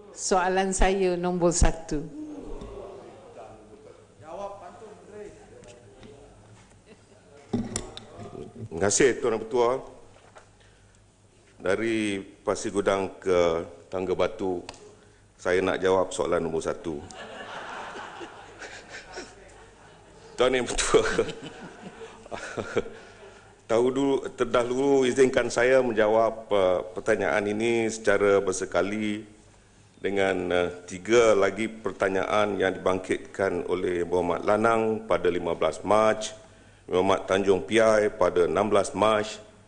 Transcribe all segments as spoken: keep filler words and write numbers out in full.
Soalan saya nombor satu. Terima kasih Tuan Ketua. Dari Pasir Gudang ke Tangga Batu, saya nak jawab soalan nombor satu. Tuan Yang Ketua, tahu dulu, terdahulu izinkan saya menjawab uh, pertanyaan ini secara bersekali dengan uh, tiga lagi pertanyaan yang dibangkitkan oleh Muhammad Lanang pada lima belas Mac, Muhammad Tanjung Piai pada enam belas Mac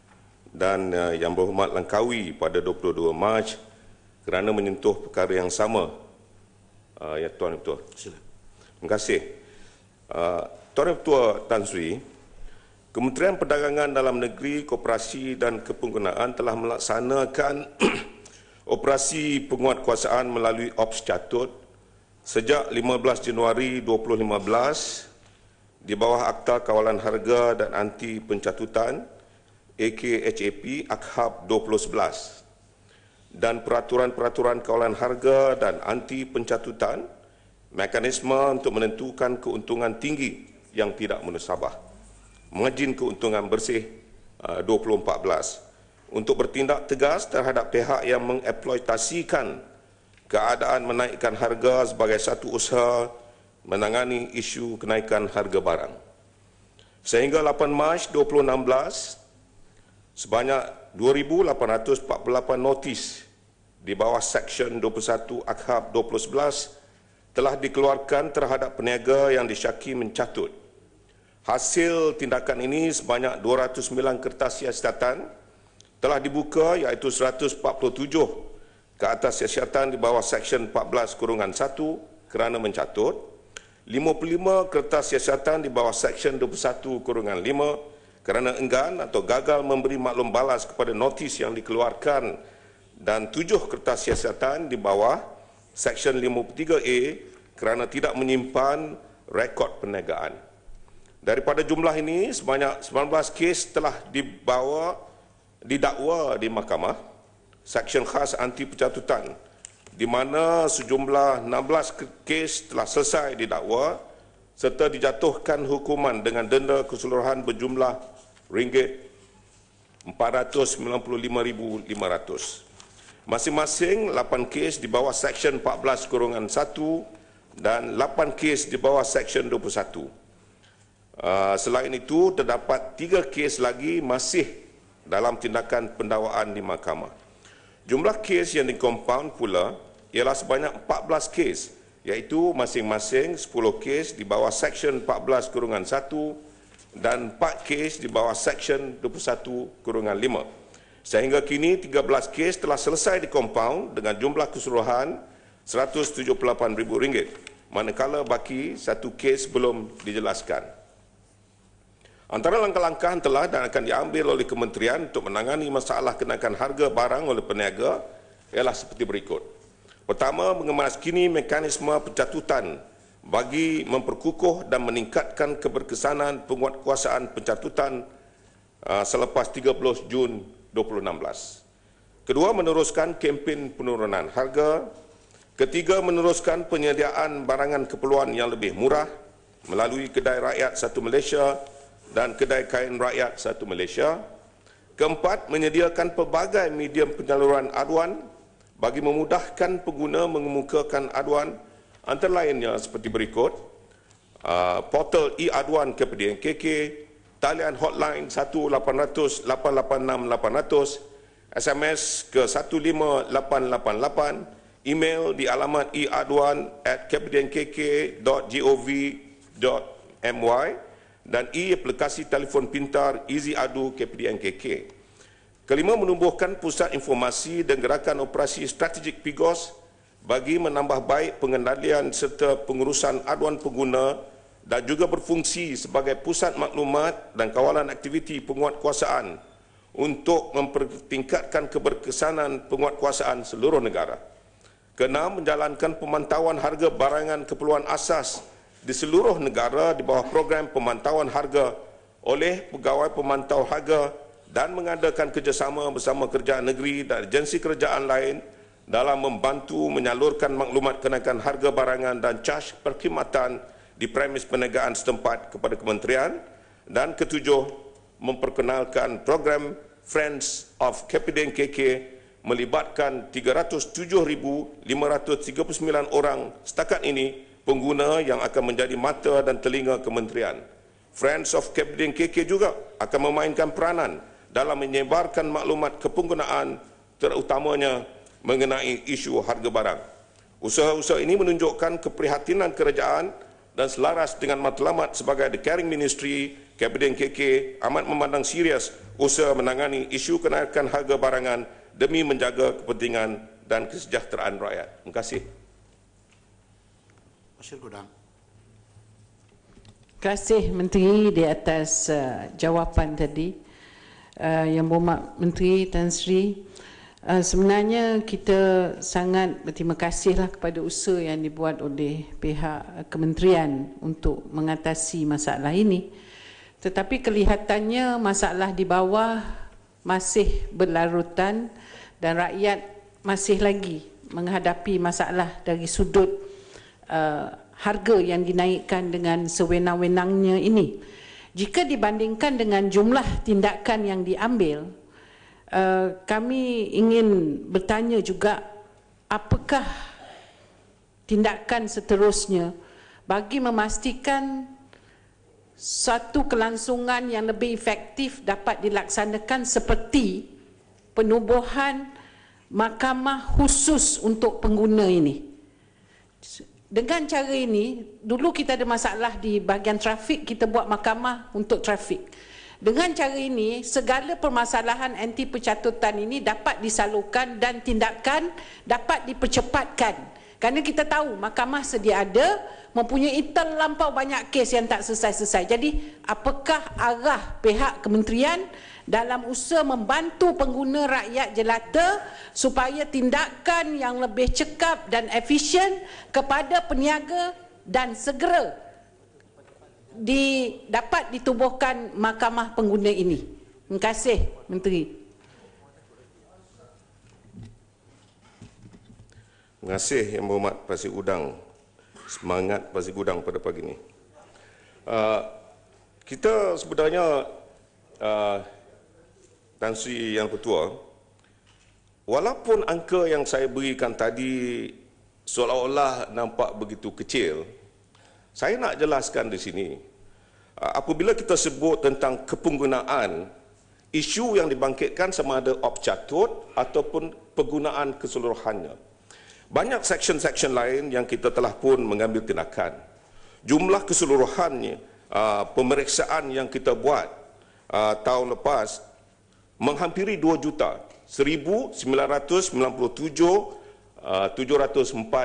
dan uh, Yang Berhormat Langkawi pada dua puluh dua Mac kerana menyentuh perkara yang sama. Uh, ya Tuan Ketua. Sila. Terima kasih. Uh, Tuan Ketua Tan Sri, Kementerian Perdagangan Dalam Negeri, Koperasi dan Kepenggunaan telah melaksanakan operasi penguatkuasaan melalui Ops Catut sejak lima belas Januari dua ribu lima belas di bawah Akta Kawalan Harga dan Anti Pencatutan A K H A P Akhab dua ribu sebelas dan peraturan-peraturan kawalan harga dan anti pencatutan, mekanisme untuk menentukan keuntungan tinggi yang tidak munasabah, margin keuntungan bersih dua ribu empat belas, untuk bertindak tegas terhadap pihak yang mengeksploitasikan keadaan menaikkan harga sebagai satu usaha menangani isu kenaikan harga barang. Sehingga lapan Mac dua ribu enam belas, sebanyak dua ribu lapan ratus empat puluh lapan notis di bawah Seksyen dua puluh satu Akhab dua ribu sebelas telah dikeluarkan terhadap peniaga yang disyaki mencatut. Hasil tindakan ini sebanyak dua ratus sembilan kertas siasatan telah dibuka, iaitu seratus empat puluh tujuh ke atas siasatan di bawah Seksyen empat belas kurungan satu kerana mencatut, lima puluh lima kertas siasatan di bawah Seksyen dua puluh satu kurungan lima kerana enggan atau gagal memberi maklum balas kepada notis yang dikeluarkan, dan tujuh kertas siasatan di bawah Seksyen lima puluh tiga A kerana tidak menyimpan rekod perniagaan. Daripada jumlah ini, sebanyak sembilan belas kes telah dibawa didakwa di mahkamah Seksyen khas anti pencatutan, di mana sejumlah enam belas kes telah selesai didakwa serta dijatuhkan hukuman dengan denda keseluruhan berjumlah ringgit empat ratus sembilan puluh lima ribu lima ratus. Masing-masing lapan kes di bawah Seksyen empat belas kurungan satu dan lapan kes di bawah Seksyen dua puluh satu. Uh, selain itu, terdapat tiga kes lagi masih dalam tindakan pendakwaan di mahkamah. Jumlah kes yang dikompaun pula ialah sebanyak empat belas kes, iaitu masing-masing sepuluh kes di bawah Seksyen empat belas kurungan satu dan empat kes di bawah Seksyen dua puluh satu kurungan lima. Sehingga kini tiga belas kes telah selesai dikompaun dengan jumlah keseluruhan seratus tujuh puluh lapan ribu ringgit, manakala baki satu kes belum dijelaskan. Antara langkah-langkah yang telah dan akan diambil oleh kementerian untuk menangani masalah kenaikan harga barang oleh peniaga ialah seperti berikut. Pertama, mengemaskini mekanisme pencatutan bagi memperkukuh dan meningkatkan keberkesanan penguatkuasaan pencatutan uh, selepas tiga puluh Jun dua ribu enam belas. Kedua, meneruskan kempen penurunan harga. Ketiga, meneruskan penyediaan barangan keperluan yang lebih murah melalui Kedai Rakyat Satu Malaysia dan Kedai Kain Rakyat Satu Malaysia. Keempat, menyediakan pelbagai medium penyaluran aduan bagi memudahkan pengguna mengemukakan aduan, antara lainnya seperti berikut: uh, portal e-aduan K P D N K K, talian hotline satu lapan kosong lapan lapan enam lapan kosong, S M S ke satu lima lapan lapan lapan, email di alamat e-aduan at k p d n k k dot gov dot m y, dan e-aplikasi telefon pintar Easy Adu K P D N K K. Kelima, menumbuhkan pusat informasi dan gerakan operasi strategik P I G O S bagi menambah baik pengendalian serta pengurusan aduan pengguna dan juga berfungsi sebagai pusat maklumat dan kawalan aktiviti penguatkuasaan untuk mempertingkatkan keberkesanan penguatkuasaan seluruh negara. Keenam, menjalankan pemantauan harga barangan keperluan asas di seluruh negara di bawah program pemantauan harga oleh pegawai pemantau harga dan mengadakan kerjasama bersama kerajaan negeri dan agensi kerajaan lain dalam membantu menyalurkan maklumat kenaikan harga barangan dan caj perkhidmatan di premis perniagaan setempat kepada kementerian. Dan ketujuh, memperkenalkan program Friends of K P D N K K melibatkan tiga ratus tujuh ribu lima ratus tiga puluh sembilan orang setakat ini pengguna yang akan menjadi mata dan telinga kementerian. Friends of K P D N K K juga akan memainkan peranan dalam menyebarkan maklumat kepenggunaan terutamanya mengenai isu harga barang. Usaha-usaha ini menunjukkan keprihatinan kerajaan dan selaras dengan matlamat sebagai The Caring Ministry. K P D N K K amat memandang serius usaha menangani isu kenaikan harga barangan demi menjaga kepentingan dan kesejahteraan rakyat. Terima kasih. Hasil Gudang. Terima kasih Menteri di atas uh, jawapan tadi. Uh, Yang Berhormat Menteri Tan Sri, uh, sebenarnya kita sangat berterima kasihlah kepada usaha yang dibuat oleh pihak kementerian untuk mengatasi masalah ini. Tetapi kelihatannya masalah di bawah masih berlarutan dan rakyat masih lagi menghadapi masalah dari sudut uh, harga yang dinaikkan dengan sewenang-wenangnya ini. Jika dibandingkan dengan jumlah tindakan yang diambil, uh, kami ingin bertanya juga apakah tindakan seterusnya bagi memastikan satu kelangsungan yang lebih efektif dapat dilaksanakan seperti penubuhan mahkamah khusus untuk pengguna ini. Dengan cara ini, dulu kita ada masalah di bahagian trafik, kita buat mahkamah untuk trafik. Dengan cara ini, segala permasalahan anti pencatutan ini dapat disalurkan dan tindakan dapat dipercepatkan. Kerana kita tahu mahkamah sedia ada, mempunyai terlampau banyak kes yang tak selesai-selesai. Jadi, apakah arah pihak kementerian dalam usaha membantu pengguna rakyat jelata supaya tindakan yang lebih cekap dan efisien kepada peniaga dan segera di, dapat ditubuhkan mahkamah pengguna ini? Terima kasih, Menteri. Terima kasih Yang Berhormat Pasir Gudang. Semangat Pasir Gudang pada pagi ini. Uh, kita sebenarnya uh, Tan Sri Yang Ketua, walaupun angka yang saya berikan tadi seolah-olah nampak begitu kecil, saya nak jelaskan di sini. Uh, apabila kita sebut tentang kepenggunaan, isu yang dibangkitkan sama ada op catut ataupun penggunaan keseluruhannya. Banyak seksyen-seksyen lain yang kita telah pun mengambil tindakan. Jumlah keseluruhannya, uh, pemeriksaan yang kita buat uh, tahun lepas menghampiri dua juta, seribu sembilan ratus sembilan puluh tujuh, tujuh ratus empat,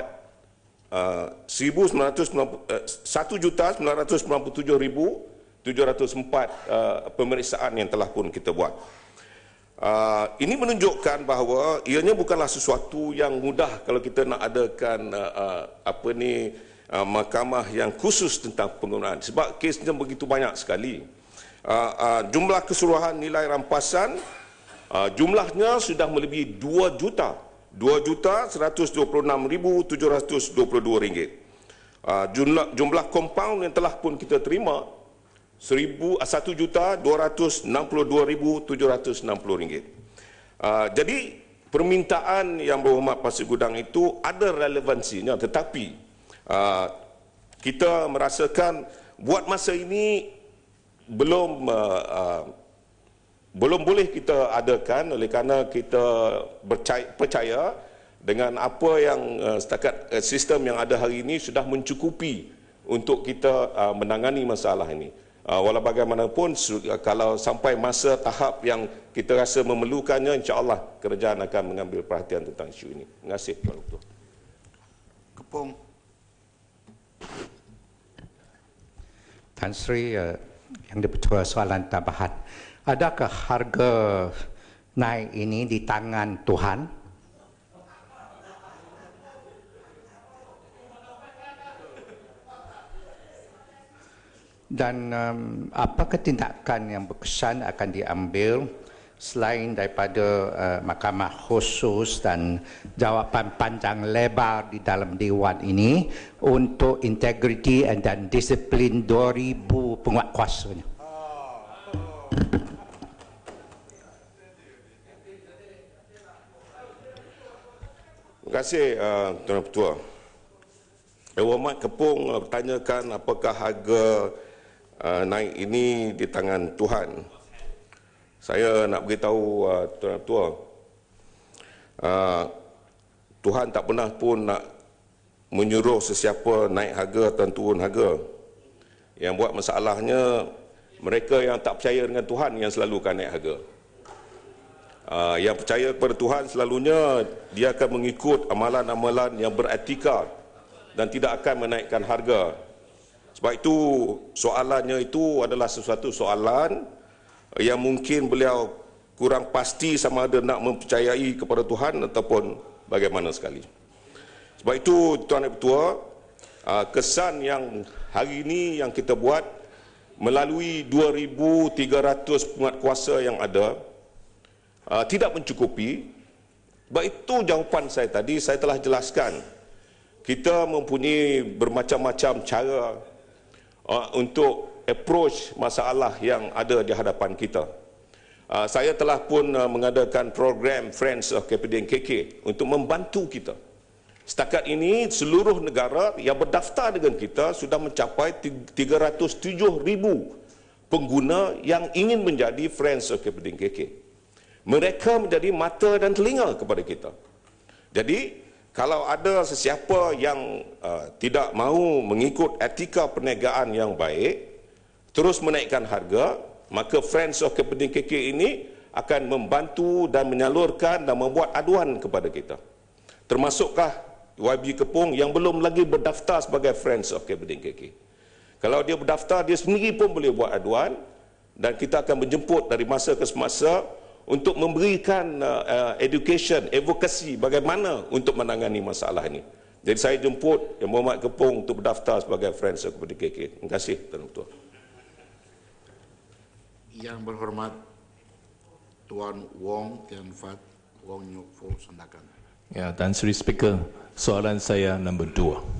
satu juta sembilan ratus sembilan puluh tujuh ribu tujuh ratus empat uh, pemeriksaan yang telah pun kita buat. Uh, ini menunjukkan bahawa ianya bukanlah sesuatu yang mudah kalau kita nak adakan uh, uh, apa ni uh, mahkamah yang khusus tentang penggunaan, sebab kesnya begitu banyak sekali. Uh, uh, jumlah keseluruhan nilai rampasan uh, jumlahnya sudah melebihi dua juta, dua juta seratus dua puluh enam ribu tujuh ratus dua puluh dua ringgit. Uh, jumlah jumlah kompaun yang telah pun kita terima satu juta dua ratus enam puluh dua ribu tujuh ratus enam puluh ringgit. Uh, jadi permintaan Yang Berhormat Pasir Gudang itu ada relevansinya, tetapi uh, kita merasakan buat masa ini belum uh, uh, belum boleh kita adakan oleh kerana kita percaya, percaya dengan apa yang uh, setakat uh, sistem yang ada hari ini sudah mencukupi untuk kita uh, menangani masalah ini. Uh, walau bagaimanapun, kalau sampai masa tahap yang kita rasa memerlukannya, insya-Allah kerajaan akan mengambil perhatian tentang isu ini. Terima kasih, Tuan Ketua. Kepung. Tan Sri, uh, Yang Di-Pertua, soalan tambahan. Adakah harga naik ini di tangan Tuhan? Dan um, apakah tindakan yang berkesan akan diambil selain daripada uh, mahkamah khusus dan jawapan panjang lebar di dalam Dewan ini untuk integriti dan disiplin dua ribu penguatkuasanya. Terima kasih uh, Tuan Ketua. Yang Berhormat Kepung uh, bertanyakan apakah harga uh, naik ini di tangan Tuhan. Saya nak beritahu uh, Tuan Ketua, uh, Tuhan tak pernah pun nak menyuruh sesiapa naik harga atau turun harga. Yang buat masalahnya, mereka yang tak percaya dengan Tuhan yang selalu akan naik harga. Uh, yang percaya kepada Tuhan selalunya dia akan mengikut amalan-amalan yang beretika dan tidak akan menaikkan harga. Sebab itu soalannya itu adalah sesuatu soalan yang mungkin beliau kurang pasti sama ada nak mempercayai kepada Tuhan ataupun bagaimana sekali. Sebab itu Tuan Ketua, kesan yang hari ini yang kita buat melalui dua ribu tiga ratus penguatkuasa yang ada tidak mencukupi. Sebab itu jawapan saya tadi, saya telah jelaskan. Kita mempunyai bermacam-macam cara untuk approach masalah yang ada di hadapan kita. Uh, saya telah pun uh, mengadakan program Friends of K P D N K K untuk membantu kita. Setakat ini seluruh negara yang berdaftar dengan kita sudah mencapai tiga ratus tujuh ribu pengguna yang ingin menjadi Friends of K P D N K K. Mereka menjadi mata dan telinga kepada kita. Jadi kalau ada sesiapa yang uh, tidak mahu mengikut etika perniagaan yang baik, terus menaikkan harga, maka Friends of K P D N K K ini akan membantu dan menyalurkan dan membuat aduan kepada kita. Termasukkah Y B Kepung yang belum lagi berdaftar sebagai Friends of K P D N K K. Kalau dia berdaftar, dia sendiri pun boleh buat aduan dan kita akan menjemput dari masa ke semasa untuk memberikan uh, education, advokasi bagaimana untuk menangani masalah ini. Jadi saya jemput Yang Berhormat Kepung untuk berdaftar sebagai Friends of K P D N K K. Terima kasih Tuan Ketua. Yang Berhormat Tuan Wong Tian Fat Wong Nyuk Fo Sandakan. Ya, Tan Sri Speaker, soalan saya nombor dua.